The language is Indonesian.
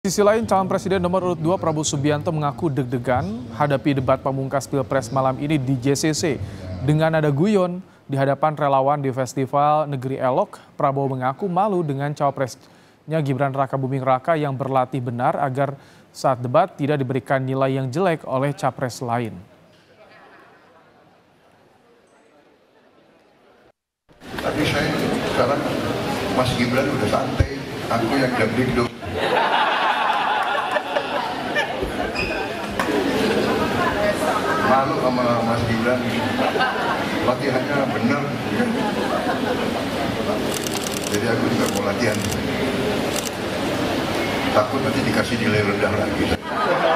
Di sisi lain, calon presiden nomor urut 2 Prabowo Subianto mengaku deg-degan hadapi debat pamungkas Pilpres malam ini di JCC. Dengan nada guyon di hadapan relawan di Festival Negeri Elok, Prabowo mengaku malu dengan cawapresnya Gibran Rakabuming Raka yang berlatih benar agar saat debat tidak diberikan nilai yang jelek oleh capres lain. Tapi saya sekarang Mas Gibran udah santai, aku yang deg-deg. Malu sama Mas Gibran, latihannya bener, ya. Jadi aku juga mau latihan. Takut nanti dikasih nilai rendah lagi.